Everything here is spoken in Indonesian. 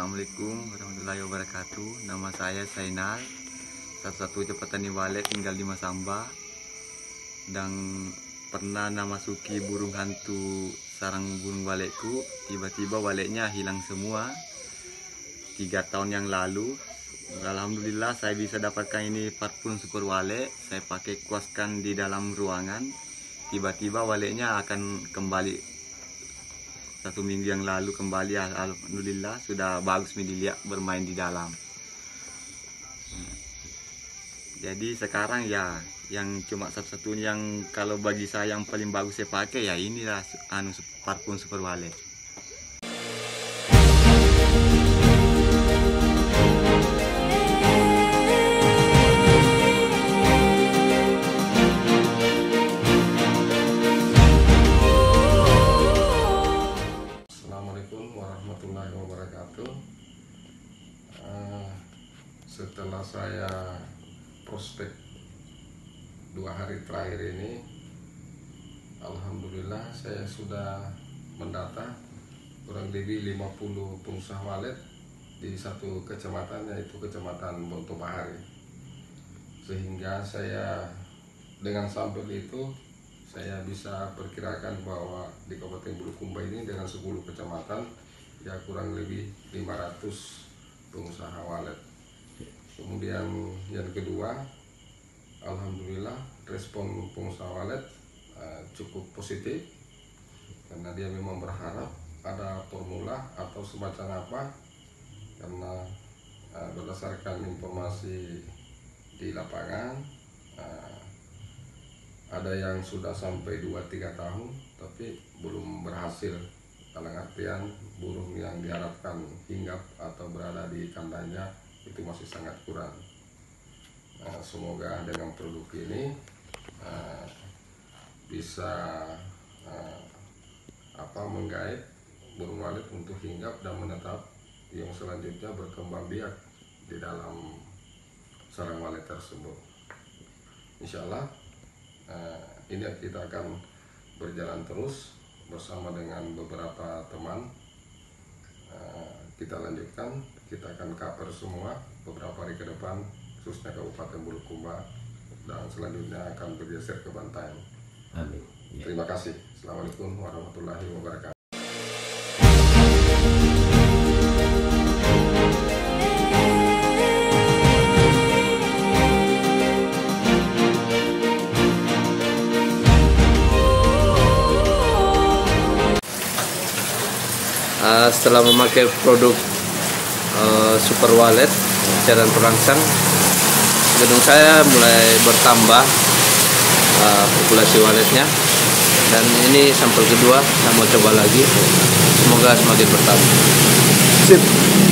Assalamualaikum warahmatullahi wabarakatuh. Nama saya Sainal, satu-satunya petani walet tinggal di Masamba, dan pernah masuki burung hantu sarang burung waletku. Tiba-tiba waletnya hilang semua 3 tahun yang lalu. Alhamdulillah saya bisa dapatkan ini parfum super walet. Saya pakai kuaskan di dalam ruangan. Tiba-tiba waletnya akan kembali. 1 minggu yang lalu kembali, alhamdulillah sudah bagus dilihat bermain di dalam. Jadi sekarang ya yang cuma satu-satunya yang kalau bagi saya yang paling bagus saya pakai ya inilah parfum super walet. Warahmatullahi wabarakatuh. Setelah saya prospek 2 hari terakhir ini, alhamdulillah saya sudah mendata kurang lebih 50 pengusaha walet di satu kecamatan, yaitu Kecamatan Bontobahari. Sehingga saya dengan sampel itu saya bisa perkirakan bahwa di Kabupaten Bulukumba ini dengan 10 kecamatan ya kurang lebih 500 pengusaha walet. Kemudian yang kedua, alhamdulillah respon pengusaha walet cukup positif, karena dia memang berharap ada formula atau semacam apa, karena berdasarkan informasi di lapangan ada yang sudah sampai 2-3 tahun tapi belum berhasil, dalam artian burung yang diharapkan hinggap atau berada di kandangnya itu masih sangat kurang. Semoga dengan produk ini bisa menggait burung walet untuk hinggap dan menetap yang selanjutnya berkembang biak di dalam sarang walet tersebut. Insya Allah ini kita akan berjalan terus bersama dengan beberapa teman. Kita lanjutkan, kita akan cover semua beberapa hari ke depan, khususnya Kabupaten Bulukumba, dan selanjutnya akan bergeser ke Bantaeng. Amin. Ya. Terima kasih. Assalamualaikum warahmatullahi wabarakatuh. Setelah memakai produk super walet cairan perangsang, gedung saya mulai bertambah populasi waletnya, dan ini sampel kedua saya mau coba lagi, semoga semakin bertambah. Sip.